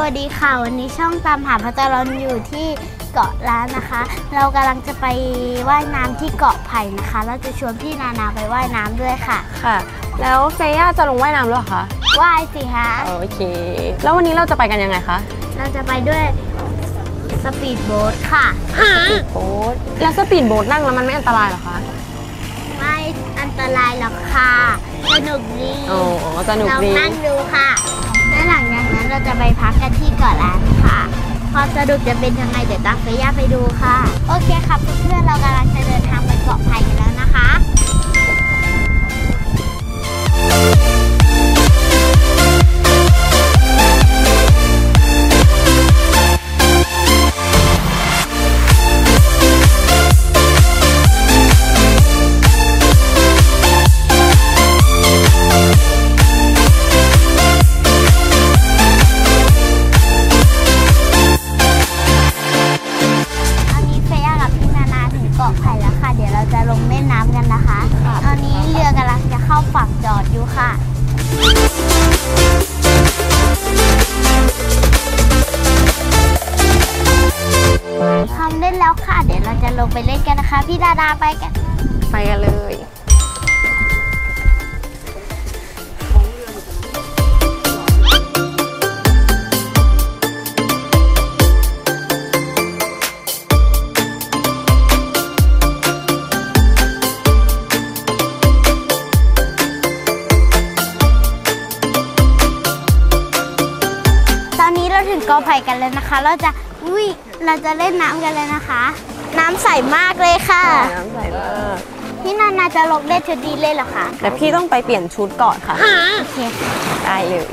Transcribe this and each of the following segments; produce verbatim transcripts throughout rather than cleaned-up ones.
วัสดีค่ะวันนี้ช่องตามหาพระจรนอยู่ที่เกาะล้านนะคะเรากำลังจะไปว่ายน้ำที่เกาะไผ่นะคะเราจะชวนพี่นานาไปว่ายน้ำด้วยค่ะค่ะแล้วเฟย่าจะลงว่ายน้ำหรือเปล่าคะว่ายสิคะโอเคแล้ววันนี้เราจะไปกันยังไงคะเราจะไปด้วยสปีดโบ๊ทค่ะสปีดโบ๊ทแล้วสปีดโบ๊ทนั่งแล้วมันไม่อันตรายหรอคะไม่อันตรายหรอกค่ะสนุกดีอ๋อสนุกดีเรานั่งดูค่ะและหลังจากนั้นเราจะไปพักกันที่เกาะล้านค่ะความสนุกจะเป็นยังไงเดี๋ยวตามเฟย่าไปดูค่ะโอเคค่ะเพื่อนๆเรากำลังจะเดินทางไปเกาะไผ่กันแล้วนะคะทำได้แล้วค่ะเดี๋ยวเราจะลงไปเล่นกันนะคะพี่ดาดาไปกันไปกันเลยตอนนี้เราถึงเกาะไผ่กันแล้วนะคะเราจะอุ้ยเราจะเล่นน้ำกันเลยนะคะน้ำใสมากเลยค่ะน้ำใสมากพี่นานาจะลงเล่นชุดนี้เลยเหรอคะแต่พี่ต้องไปเปลี่ยนชุดก่อนค่ะโอเคได้เลย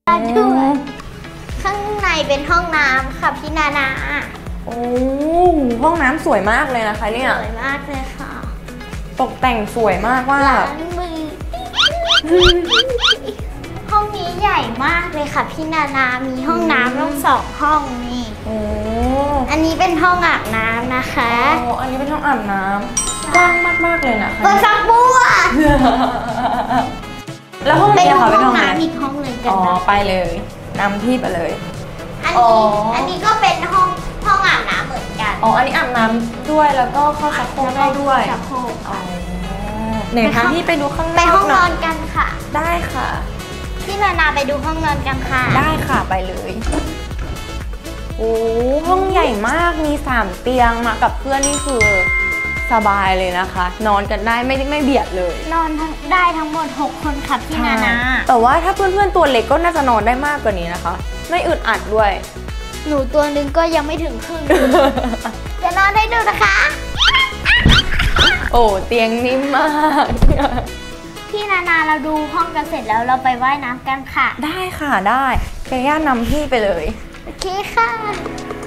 ด้วยข้างในเป็นห้องน้ำค่ะพี่นานาโอ้ห้องน้ำสวยมากเลยนะคะเนี่ยสวยมากเลยค่ะตกแต่งสวยมากว่าล้างมือ ห้องนี้ใหญ่มากเลยค่ะพี่นานา มีห้องน้ำทั้งสองห้องนี่โอ้อันนี้เป็นห้องอาบน้ำนะคะโอ้อันนี้เป็นห้องอาบน้ำกว้างมากๆเลยนะคะเปิดซักบัวแล้วห้องไปนี้ดูค่ะห้เป็นอห้อง งไหนน้ำอีกห้องหนึ่งกันอ๋อนะไปเลยนำพี่ไปเลยอันอ๋นี้ออัอันนี้ก็เป็นห้องห้องอาบน้ำเหมือนกันอ๋ออันนี้อาบน้ำด้วยแล้วก็เข้าชักโครกได้ด้วยชักโครกอ๋อไหนคะพี่ไปดูข้างนไปอกห้องหนน่ออยนกันค่ะได้ค่ะพี่นานาไปดูห้องนอนกันค่ะได้ค่ะไปเลย โอ้ห้องใหญ่มากมีสามเตียงมากับเพื่อนนี่คือสบายเลยนะคะ นอนกันได้ไม่ไม่เบียดเลยนอนทั้งได้ทั้งหมดหกคนค่ะพี่นานาแต่ว่าถ้าเพื่อนๆตัวเล็กก็น่าจะนอนได้มากกว่านี้นะคะ ไม่อึดอัดด้วยหนูตัวหนึงก็ยังไม่ถึงครึ่ง จะนอนให้ดูนะคะโอ้เตียงนิ่มมากพี่นานาเราดูห้องกันเสร็จแล้วเราไปว่ายน้ำกันค่ะได้ค่ะได้เกย่านำพี่ไปเลยโอเคค่ะ